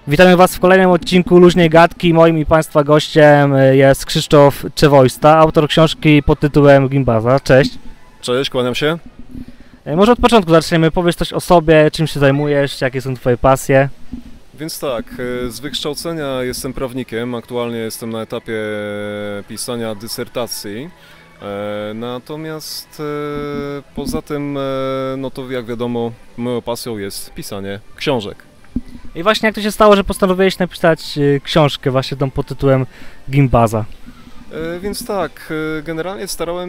Witamy Was w kolejnym odcinku Luźnej Gadki. Moim i Państwa gościem jest Krzysztof Czewojsta, autor książki pod tytułem Gimbaza. Cześć. Cześć, kłaniam się. Może od początku zaczniemy. Powiedz coś o sobie, czym się zajmujesz, jakie są Twoje pasje. Więc tak, z wykształcenia jestem prawnikiem, aktualnie jestem na etapie pisania dysertacji. Natomiast poza tym, no to jak wiadomo, moją pasją jest pisanie książek. I właśnie jak to się stało, że postanowiłeś napisać książkę właśnie tą pod tytułem Gimbaza? Więc tak, generalnie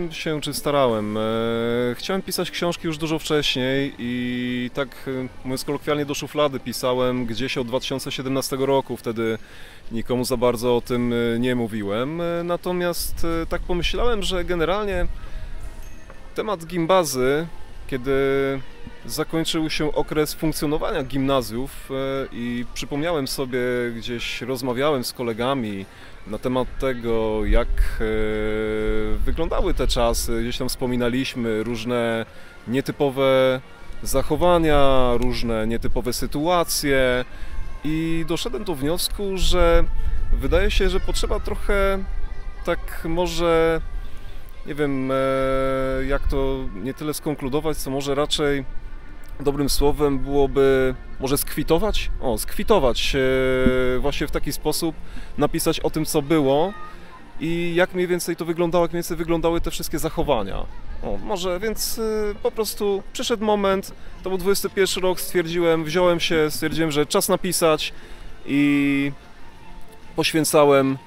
chciałem pisać książki już dużo wcześniej i tak mówiąc kolokwialnie do szuflady pisałem gdzieś od 2017 roku, wtedy nikomu za bardzo o tym nie mówiłem, natomiast tak pomyślałem, że generalnie temat gimbazy, kiedy zakończył się okres funkcjonowania gimnazjów i przypomniałem sobie, gdzieś rozmawiałem z kolegami na temat tego, jak wyglądały te czasy, gdzieś tam wspominaliśmy różne nietypowe zachowania, różne nietypowe sytuacje i doszedłem do wniosku, że wydaje się, że potrzeba trochę tak może, nie wiem jak to nie tyle skonkludować, co może raczej dobrym słowem byłoby może skwitować? Skwitować właśnie w taki sposób, napisać o tym, co było i jak mniej więcej to wyglądało, jak mniej więcej wyglądały te wszystkie zachowania. Może więc po prostu przyszedł moment, to był 21 rok, stwierdziłem, że czas napisać i poświęcałem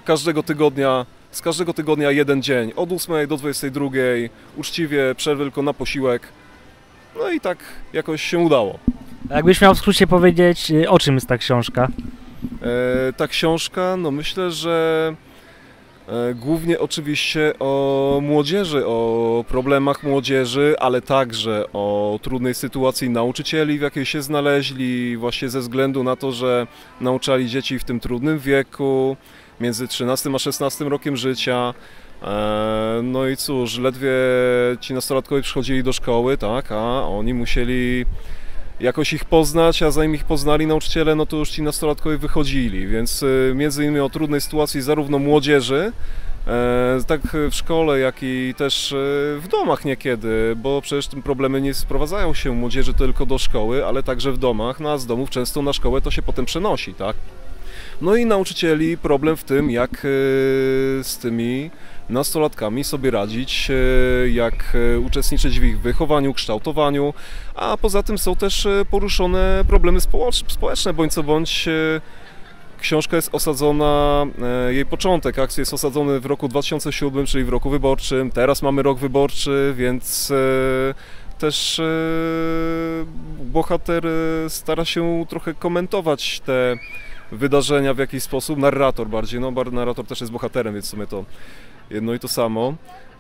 z każdego tygodnia jeden dzień, od 8 do 22, uczciwie, przerwy tylko na posiłek. No i tak jakoś się udało. A jakbyś miał w skrócie powiedzieć, o czym jest ta książka? Ta książka, no myślę, że głównie oczywiście o młodzieży, o problemach młodzieży, ale także o trudnej sytuacji nauczycieli, w jakiej się znaleźli, właśnie ze względu na to, że nauczali dzieci w tym trudnym wieku, między 13 a 16 rokiem życia. No i cóż, ledwie ci nastolatkowie przychodzili do szkoły, tak, a oni musieli jakoś ich poznać, a zanim ich poznali nauczyciele, no to już ci nastolatkowie wychodzili, więc między innymi o trudnej sytuacji zarówno młodzieży, tak w szkole, jak i też w domach niekiedy, bo przecież tym problemy nie sprowadzają się młodzieży tylko do szkoły, ale także w domach, no a z domów często na szkołę to się potem przenosi, tak. No i nauczycieli problem w tym, jak z tymi nastolatkami sobie radzić, jak uczestniczyć w ich wychowaniu, kształtowaniu, a poza tym są też poruszone problemy społeczne, bądź co bądź książka jest osadzona, jej początek akcji jest osadzony w roku 2007, czyli w roku wyborczym, teraz mamy rok wyborczy, więc też bohater stara się trochę komentować te wydarzenia w jakiś sposób, narrator bardziej, no narrator też jest bohaterem, więc w sumie to jedno i to samo.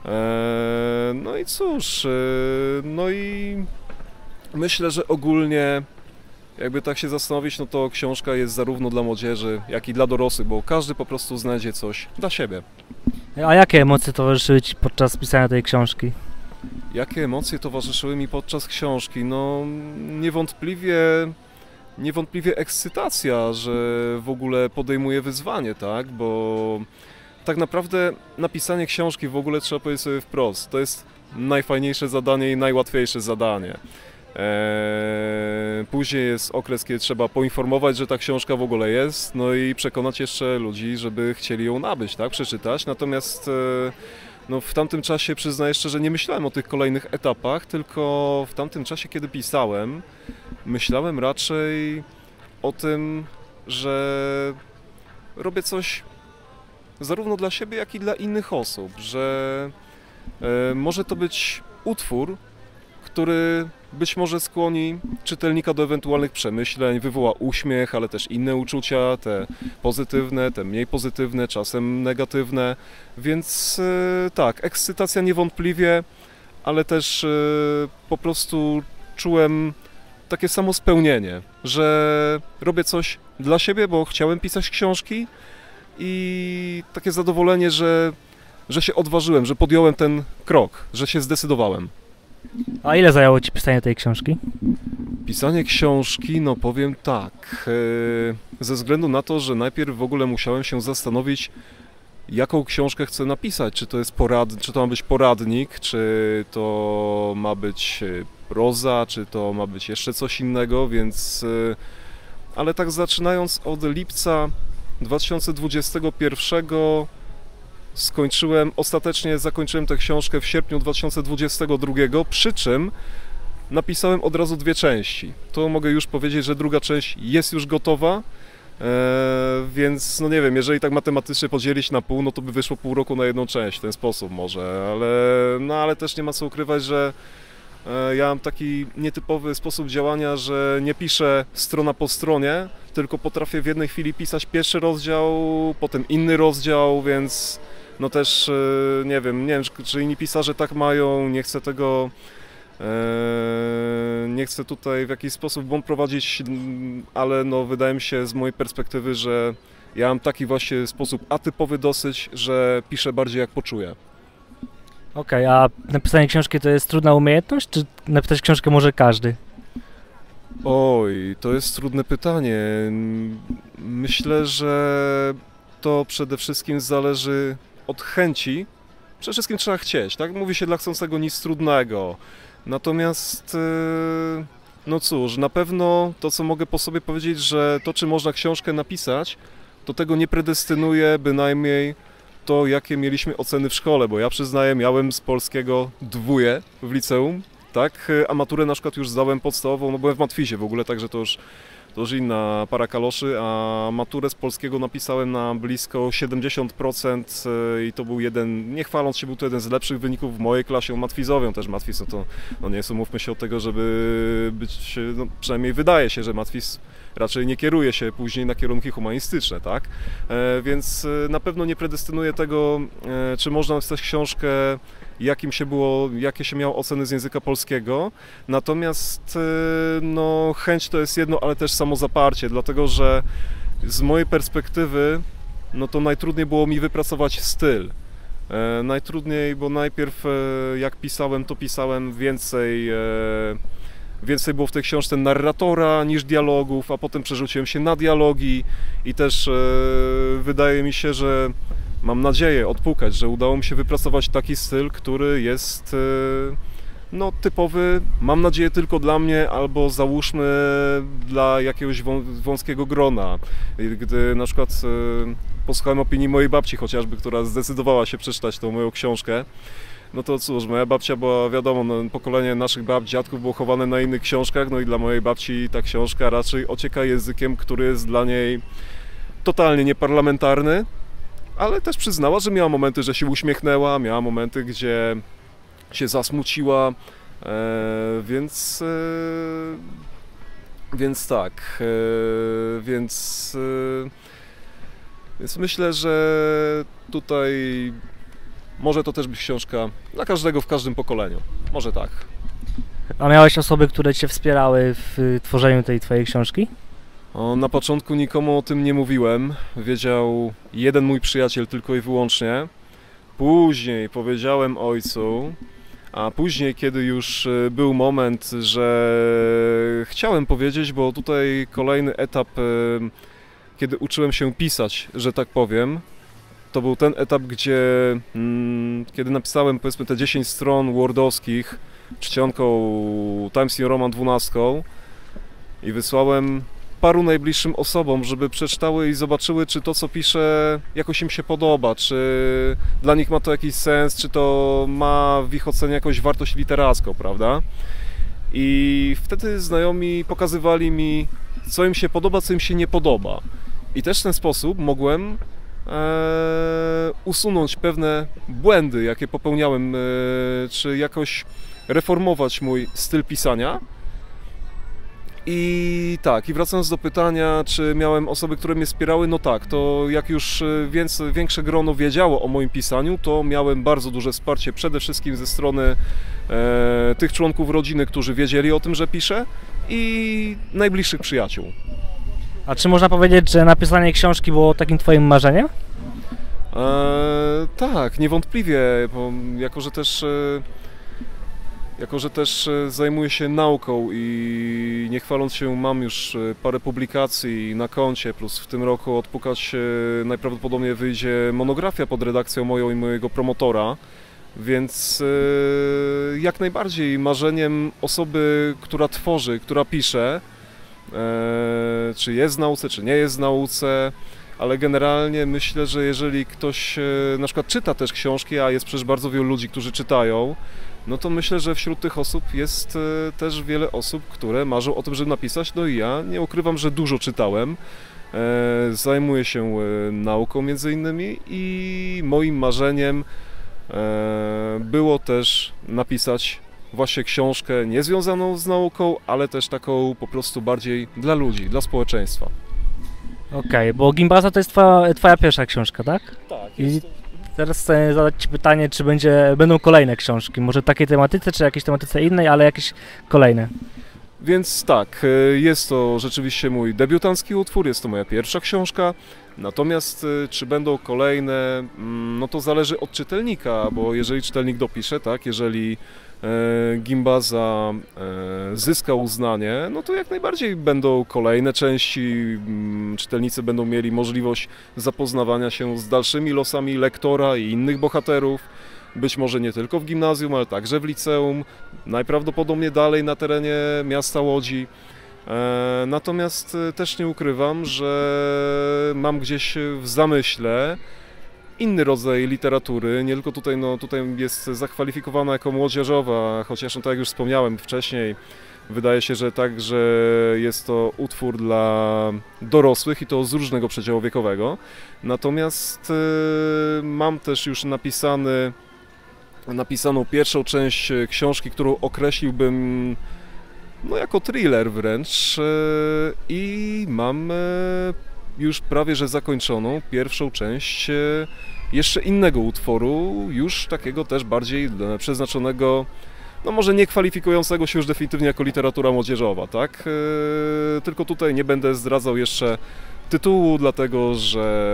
No i cóż, no i myślę, że ogólnie jakby tak się zastanowić, no to książka jest zarówno dla młodzieży, jak i dla dorosłych, bo każdy po prostu znajdzie coś dla siebie. A jakie emocje towarzyszyły Ci podczas pisania tej książki? Jakie emocje towarzyszyły mi podczas książki? No niewątpliwie ekscytacja, że w ogóle podejmuję wyzwanie, tak, bo tak naprawdę napisanie książki w ogóle trzeba powiedzieć sobie wprost, to jest najfajniejsze zadanie i najłatwiejsze zadanie. Później jest okres, kiedy trzeba poinformować, że ta książka w ogóle jest, no i przekonać jeszcze ludzi, żeby chcieli ją nabyć, tak, przeczytać, natomiast no, w tamtym czasie przyznaję szczerze, że nie myślałem o tych kolejnych etapach, tylko w tamtym czasie, kiedy pisałem, myślałem raczej o tym, że robię coś zarówno dla siebie, jak i dla innych osób, że może to być utwór, który być może skłoni czytelnika do ewentualnych przemyśleń, wywoła uśmiech, ale też inne uczucia, te pozytywne, te mniej pozytywne, czasem negatywne, więc tak, ekscytacja niewątpliwie, ale też po prostu czułem takie samo spełnienie, że robię coś dla siebie, bo chciałem pisać książki i takie zadowolenie, że się odważyłem, że podjąłem ten krok, że się zdecydowałem. A ile zajęło Ci pisanie tej książki? Pisanie książki, no powiem tak, ze względu na to, że najpierw w ogóle musiałem się zastanowić, jaką książkę chcę napisać, czy to jest czy to ma być poradnik, czy to ma być proza, czy to ma być jeszcze coś innego, więc... Ale tak zaczynając od lipca 2021 ostatecznie zakończyłem tę książkę w sierpniu 2022, przy czym napisałem od razu 2 części. To mogę już powiedzieć, że druga część jest już gotowa, więc no nie wiem, jeżeli tak matematycznie podzielić na pół, no to by wyszło pół roku na jedną część w ten sposób może, ale też nie ma co ukrywać, że ja mam taki nietypowy sposób działania, że nie piszę strona po stronie, tylko potrafię w jednej chwili pisać pierwszy rozdział, potem inny rozdział, więc no też nie wiem, czy inni pisarze tak mają, nie chcę tego, nie chcę tutaj w jakiś sposób błąd prowadzić, ale no wydaje mi się z mojej perspektywy, że ja mam taki właśnie sposób atypowy dosyć, że piszę bardziej jak poczuję. Okej, a napisanie książki to jest trudna umiejętność, czy napisać książkę może każdy? Oj, to jest trudne pytanie. Myślę, że to przede wszystkim zależy od chęci. Przede wszystkim trzeba chcieć, tak? Mówi się dla chcącego nic trudnego. Natomiast, no cóż, na pewno to, co mogę po sobie powiedzieć, że to, czy można książkę napisać, to tego nie predestynuje bynajmniej to, jakie mieliśmy oceny w szkole, bo ja przyznaję, miałem z polskiego 2 w liceum, tak, a maturę na przykład już zdałem podstawową, no byłem w matwizie w ogóle, także to już inna para kaloszy, a maturę z polskiego napisałem na blisko 70% i to był jeden, nie chwaląc się, był to jeden z lepszych wyników w mojej klasie matwizowią, też matwiz, no to no nie jest, umówmy się od tego, żeby być, no przynajmniej wydaje się, że matwiz raczej nie kieruje się później na kierunki humanistyczne, tak? Więc na pewno nie predestynuje tego, czy można napisać książkę, jakie się miało oceny z języka polskiego, natomiast no, chęć to jest jedno, ale też samozaparcie, dlatego że z mojej perspektywy no to najtrudniej było mi wypracować styl. Najtrudniej, bo najpierw jak pisałem, to pisałem więcej było w tej książce narratora niż dialogów, a potem przerzuciłem się na dialogi i też wydaje mi się, że mam nadzieję odpukać, że udało mi się wypracować taki styl, który jest no, typowy, mam nadzieję tylko dla mnie, albo załóżmy dla jakiegoś wąskiego grona. Gdy na przykład posłuchałem opinii mojej babci chociażby, która zdecydowała się przeczytać tą moją książkę, no to cóż, moja babcia była, wiadomo, no, pokolenie naszych babci, dziadków było chowane na innych książkach, no i dla mojej babci ta książka raczej ocieka językiem, który jest dla niej totalnie nieparlamentarny, ale też przyznała, że miała momenty, że się uśmiechnęła, miała momenty, gdzie się zasmuciła, więc tak, więc myślę, że tutaj może to też być książka dla każdego w każdym pokoleniu, może tak. A miałeś osoby, które Cię wspierały w tworzeniu tej Twojej książki? Na początku nikomu o tym nie mówiłem, wiedział jeden mój przyjaciel tylko i wyłącznie. Później powiedziałem ojcu, a później, kiedy już był moment, że chciałem powiedzieć, bo tutaj kolejny etap, kiedy uczyłem się pisać, że tak powiem, to był ten etap, gdzie kiedy napisałem powiedzmy te 10 stron wordowskich czcionką Times New Roman 12 i wysłałem paru najbliższym osobom, żeby przeczytały i zobaczyły, czy to, co piszę, jakoś im się podoba, czy dla nich ma to jakiś sens, czy to ma w ich ocenie jakąś wartość literacką, prawda? I wtedy znajomi pokazywali mi, co im się podoba, co im się nie podoba. I też w ten sposób mogłem usunąć pewne błędy, jakie popełniałem, czy jakoś reformować mój styl pisania. I tak, i wracając do pytania, czy miałem osoby, które mnie wspierały, no tak, to jak już większe grono wiedziało o moim pisaniu, to miałem bardzo duże wsparcie przede wszystkim ze strony tych członków rodziny, którzy wiedzieli o tym, że piszę, i najbliższych przyjaciół. A czy można powiedzieć, że napisanie książki było takim Twoim marzeniem? Tak, niewątpliwie, bo jako że też jako że też zajmuję się nauką i nie chwaląc się, mam już parę publikacji na koncie, plus w tym roku odpukać najprawdopodobniej wyjdzie monografia pod redakcją moją i mojego promotora, więc jak najbardziej marzeniem osoby, która tworzy, która pisze, czy jest w nauce, czy nie jest w nauce, ale generalnie myślę, że jeżeli ktoś na przykład czyta też książki, a jest przecież bardzo wielu ludzi, którzy czytają, no to myślę, że wśród tych osób jest też wiele osób, które marzą o tym, żeby napisać. No i ja nie ukrywam, że dużo czytałem, zajmuję się nauką między innymi i moim marzeniem było też napisać właśnie książkę niezwiązaną z nauką, ale też taką po prostu bardziej dla ludzi, dla społeczeństwa. Okej, bo Gimbaza to jest twoja pierwsza książka, tak? Tak. I teraz chcę zadać Ci pytanie, czy będą kolejne książki, może takiej tematyce, czy jakiejś tematyce innej, ale jakieś kolejne. Więc tak, jest to rzeczywiście mój debiutancki utwór, jest to moja pierwsza książka, natomiast czy będą kolejne, no to zależy od czytelnika, bo jeżeli czytelnik dopisze, tak, jeżeli Gimbaza zyska uznanie, no to jak najbardziej będą kolejne części, czytelnicy będą mieli możliwość zapoznawania się z dalszymi losami lektora i innych bohaterów, być może nie tylko w gimnazjum, ale także w liceum, najprawdopodobnie dalej na terenie miasta Łodzi. Natomiast też nie ukrywam, że mam gdzieś w zamyśle inny rodzaj literatury, nie tylko tutaj, no tutaj jest zakwalifikowana jako młodzieżowa, chociaż no, tak jak już wspomniałem wcześniej, wydaje się, że także jest to utwór dla dorosłych i to z różnego przedziału wiekowego. Natomiast mam też już napisaną pierwszą część książki, którą określiłbym no, jako thriller wręcz i mam już prawie że zakończoną pierwszą część jeszcze innego utworu, już takiego też bardziej przeznaczonego, no może nie kwalifikującego się już definitywnie jako literatura młodzieżowa, tak? Tylko tutaj nie będę zdradzał jeszcze tytułu, dlatego że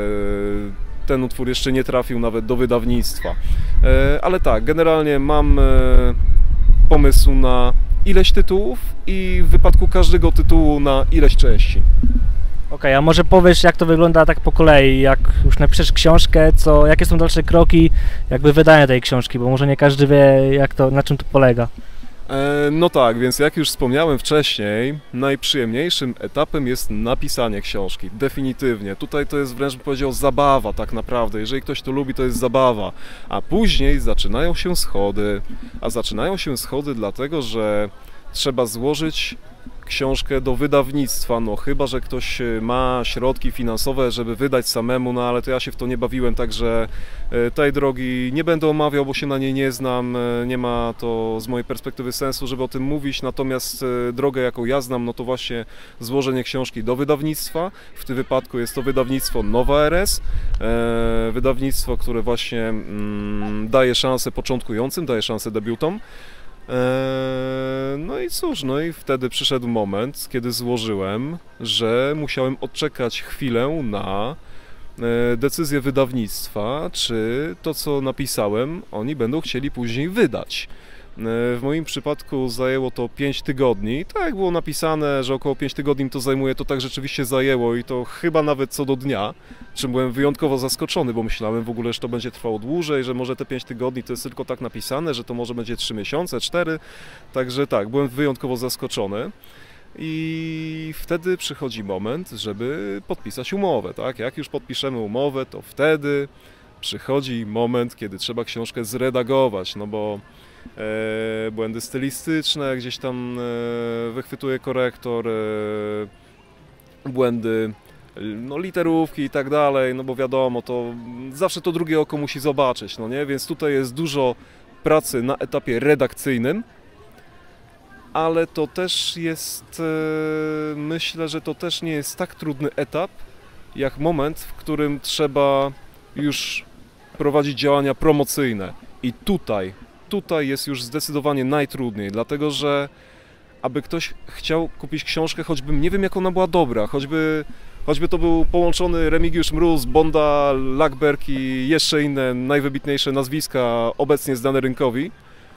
ten utwór jeszcze nie trafił nawet do wydawnictwa. Ale tak, generalnie mam pomysł na ileś tytułów i w wypadku każdego tytułu na ileś części. Okej, a może powiesz, jak to wygląda tak po kolei, jak już napiszesz książkę, jakie są dalsze kroki jakby wydania tej książki, bo może nie każdy wie, na czym to polega. No tak, więc jak już wspomniałem wcześniej, najprzyjemniejszym etapem jest napisanie książki, definitywnie. Tutaj to jest wręcz bym powiedział zabawa tak naprawdę, jeżeli ktoś to lubi, to jest zabawa, a później zaczynają się schody, dlatego, że trzeba złożyć książkę do wydawnictwa, no chyba że ktoś ma środki finansowe, żeby wydać samemu, no ale to ja się w to nie bawiłem, także tej drogi nie będę omawiał, bo się na niej nie znam, nie ma to z mojej perspektywy sensu, żeby o tym mówić, natomiast drogę jaką ja znam, no to właśnie złożenie książki do wydawnictwa, w tym wypadku jest to wydawnictwo Nowa RS, wydawnictwo, które właśnie daje szansę początkującym, daje szansę debiutom. No i cóż, no i wtedy przyszedł moment, kiedy złożyłem, że musiałem odczekać chwilę na decyzję wydawnictwa, czy to, co napisałem, oni będą chcieli później wydać. W moim przypadku zajęło to 5 tygodni. Tak jak było napisane, że około 5 tygodni to zajmuje, to tak rzeczywiście zajęło i to chyba nawet co do dnia, czym byłem wyjątkowo zaskoczony, bo myślałem w ogóle, że to będzie trwało dłużej, że może te 5 tygodni to jest tylko tak napisane, że to może będzie 3 miesiące, 4. Także tak, byłem wyjątkowo zaskoczony. I wtedy przychodzi moment, żeby podpisać umowę, tak? Jak już podpiszemy umowę, to wtedy przychodzi moment, kiedy trzeba książkę zredagować, no bo błędy stylistyczne gdzieś tam wychwytuje korektor, błędy no, literówki i tak dalej, no bo wiadomo, to zawsze to drugie oko musi zobaczyć, no nie? Więc tutaj jest dużo pracy na etapie redakcyjnym, ale to też jest, myślę, że to też nie jest tak trudny etap, jak moment, w którym trzeba już prowadzić działania promocyjne. I tutaj jest już zdecydowanie najtrudniej, dlatego że aby ktoś chciał kupić książkę, choćbym nie wiem jak ona była dobra, choćby to był połączony Remigiusz Mróz, Bonda, Lackberg i jeszcze inne najwybitniejsze nazwiska obecnie znane rynkowi,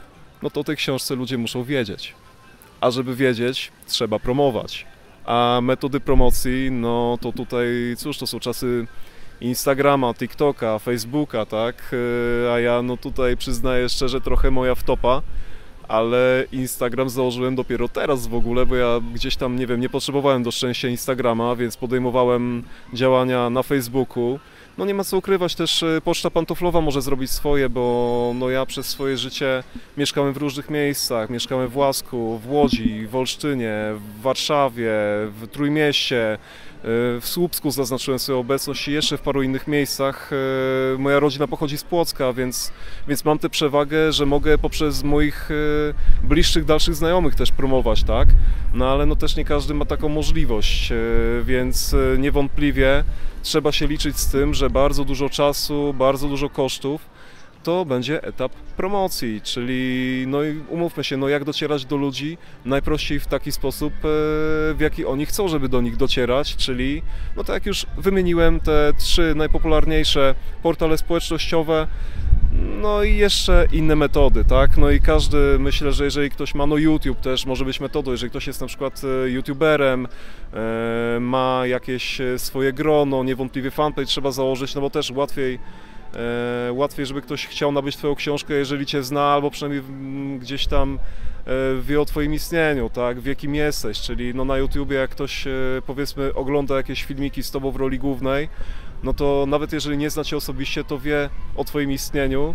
no to o tej książce ludzie muszą wiedzieć. A żeby wiedzieć, trzeba promować. A metody promocji, no to tutaj, cóż, to są czasy Instagrama, TikToka, Facebooka, tak? A ja no tutaj przyznaję szczerze trochę moja wtopa, ale Instagram założyłem dopiero teraz w ogóle, bo ja gdzieś tam, nie wiem, nie potrzebowałem do szczęścia Instagrama, więc podejmowałem działania na Facebooku. No nie ma co ukrywać, też Poczta Pantoflowa może zrobić swoje, bo no ja przez swoje życie mieszkałem w różnych miejscach. Mieszkałem w Łasku, w Łodzi, w Olsztynie, w Warszawie, w Trójmieście, w Słupsku zaznaczyłem swoją obecność i jeszcze w paru innych miejscach. Moja rodzina pochodzi z Płocka, więc mam tę przewagę, że mogę poprzez moich bliższych, dalszych znajomych też promować, tak? No ale no też nie każdy ma taką możliwość, więc niewątpliwie trzeba się liczyć z tym, że bardzo dużo czasu, bardzo dużo kosztów to będzie etap promocji, czyli no i umówmy się, no jak docierać do ludzi? Najprościej w taki sposób, w jaki oni chcą, żeby do nich docierać, czyli no tak jak już wymieniłem te 3 najpopularniejsze portale społecznościowe, no i jeszcze inne metody, tak? No i każdy, myślę, że jeżeli ktoś ma, no YouTube też może być metodą, jeżeli ktoś jest na przykład YouTuberem, ma jakieś swoje grono, niewątpliwie fanpage trzeba założyć, no bo też łatwiej, żeby ktoś chciał nabyć Twoją książkę, jeżeli Cię zna, albo przynajmniej gdzieś tam wie o Twoim istnieniu, tak, wie kim jesteś, czyli no na YouTubie jak ktoś powiedzmy ogląda jakieś filmiki z Tobą w roli głównej, no to nawet jeżeli nie zna Cię osobiście, to wie o Twoim istnieniu,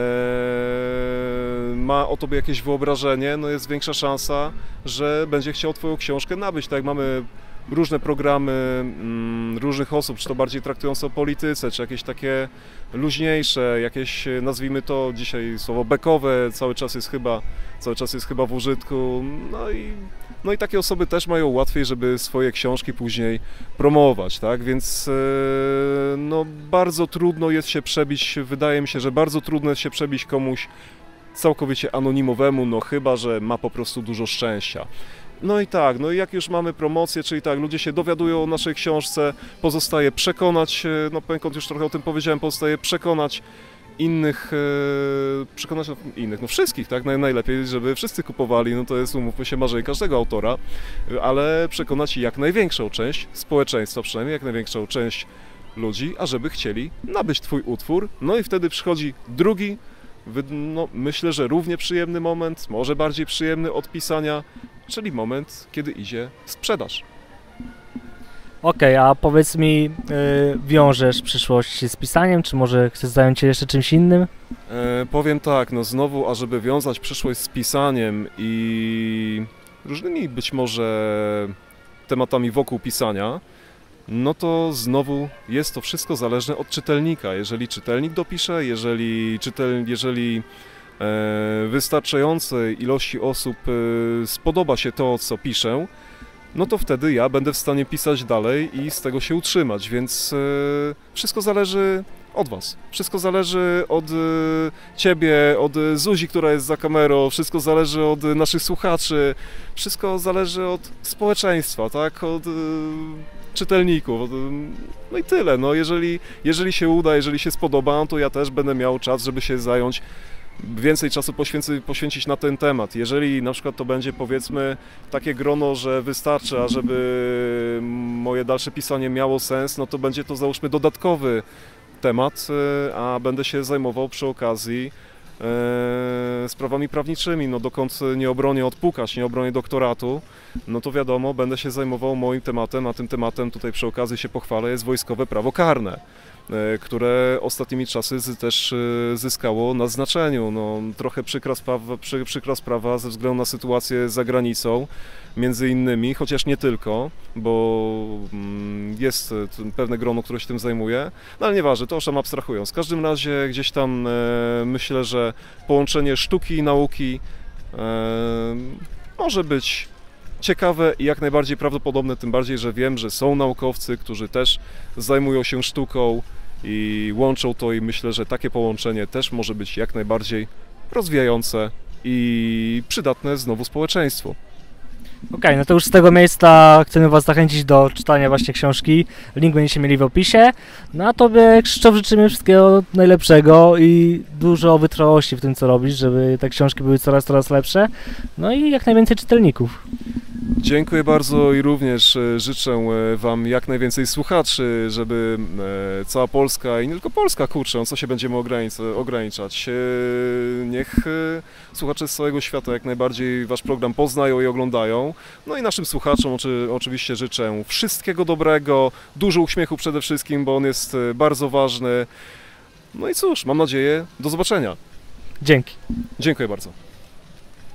ma o Tobie jakieś wyobrażenie, no jest większa szansa, że będzie chciał Twoją książkę nabyć, tak jak mamy różne programy różnych osób, czy to bardziej traktujące o polityce, czy jakieś takie luźniejsze, jakieś, nazwijmy to dzisiaj słowo bekowe, cały czas jest chyba w użytku, no i takie osoby też mają łatwiej, żeby swoje książki później promować, tak, więc no bardzo trudno jest się przebić, wydaje mi się, że bardzo trudno jest się przebić komuś całkowicie anonimowemu, no chyba że ma po prostu dużo szczęścia. No i tak, no i jak już mamy promocję, czyli tak, ludzie się dowiadują o naszej książce, pozostaje przekonać, no poniekąd już trochę o tym powiedziałem, pozostaje przekonać innych, no wszystkich, tak, najlepiej, żeby wszyscy kupowali, no to jest, umówmy się, marzenie każdego autora, ale przekonać jak największą część społeczeństwa, przynajmniej jak największą część ludzi, ażeby chcieli nabyć Twój utwór, no i wtedy przychodzi drugi, no, myślę, że równie przyjemny moment, może bardziej przyjemny od pisania, czyli moment, kiedy idzie sprzedaż. Okej, a powiedz mi, wiążesz przyszłość z pisaniem, czy może chcesz zająć się jeszcze czymś innym? Powiem tak, no znowu, ażeby wiązać przyszłość z pisaniem i różnymi być może tematami wokół pisania, no to znowu jest to wszystko zależne od czytelnika. Jeżeli czytelnik dopisze, jeżeli wystarczającej ilości osób spodoba się to, co piszę, no to wtedy ja będę w stanie pisać dalej i z tego się utrzymać, więc wszystko zależy od Was. Wszystko zależy od Ciebie, od Zuzi, która jest za kamerą, wszystko zależy od naszych słuchaczy, wszystko zależy od społeczeństwa, tak? Od czytelników. No i tyle. No jeżeli się uda, jeżeli się spodoba, no to ja też będę miał czas, żeby się zająć, więcej czasu poświęcić na ten temat. Jeżeli na przykład to będzie, powiedzmy, takie grono, że wystarczy, a żeby moje dalsze pisanie miało sens, no to będzie to, załóżmy, dodatkowy temat, a będę się zajmował przy okazji sprawami prawniczymi, no dokąd nie obronię odpukać, nie obronię doktoratu, no to wiadomo, będę się zajmował moim tematem, a tym tematem tutaj przy okazji się pochwalę, jest wojskowe prawo karne, które ostatnimi czasy też zyskało na znaczeniu. No, trochę przykra sprawa ze względu na sytuację za granicą, między innymi, chociaż nie tylko, bo jest pewne grono, które się tym zajmuje, no ale nieważne, to już tam abstrahując. W każdym razie gdzieś tam myślę, że połączenie sztuki i nauki może być ciekawe i jak najbardziej prawdopodobne, tym bardziej, że wiem, że są naukowcy, którzy też zajmują się sztuką i łączą to i myślę, że takie połączenie też może być jak najbardziej rozwijające i przydatne znowu społeczeństwu. Okej, no to już z tego miejsca chcemy Was zachęcić do czytania właśnie książki. Link będziecie mieli w opisie. No a Tobie, Krzysztof, życzymy wszystkiego najlepszego i dużo wytrwałości w tym, co robisz, żeby te książki były coraz lepsze. No i jak najwięcej czytelników. Dziękuję bardzo i również życzę Wam jak najwięcej słuchaczy, żeby cała Polska i nie tylko Polska, kurczę, co się będziemy ograniczać. Niech słuchacze z całego świata jak najbardziej Wasz program poznają i oglądają. No i naszym słuchaczom oczywiście życzę wszystkiego dobrego, dużo uśmiechu przede wszystkim, bo on jest bardzo ważny. No i cóż, mam nadzieję, do zobaczenia. Dzięki. Dziękuję bardzo.